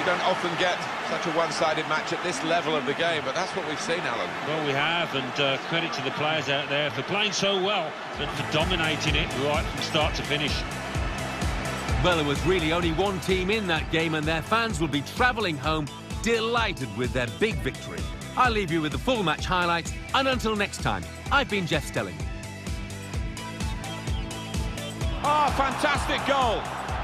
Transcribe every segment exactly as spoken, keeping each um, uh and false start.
don't often get such a one-sided match at this level of the game, but that's what we've seen, Alan. Well, we have, and uh, credit to the players out there for playing so well and for dominating it right from start to finish. Well, there was really only one team in that game, and their fans will be travelling home delighted with their big victory. I'll leave you with the full match highlights, and until next time, I've been Jeff Stelling. Oh, fantastic goal!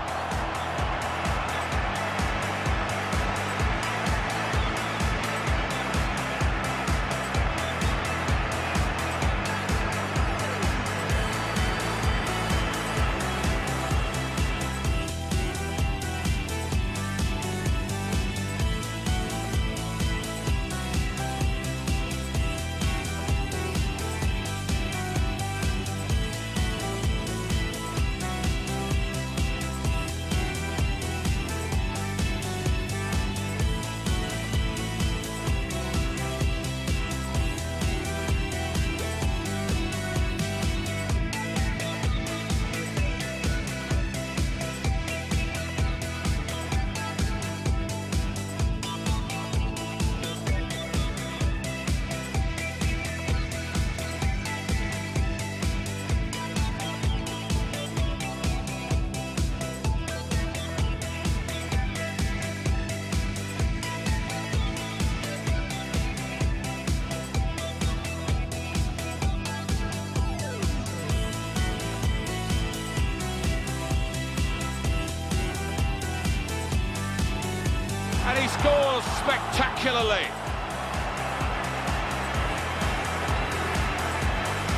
And he scores spectacularly.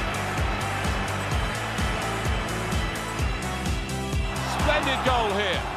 Splendid goal here.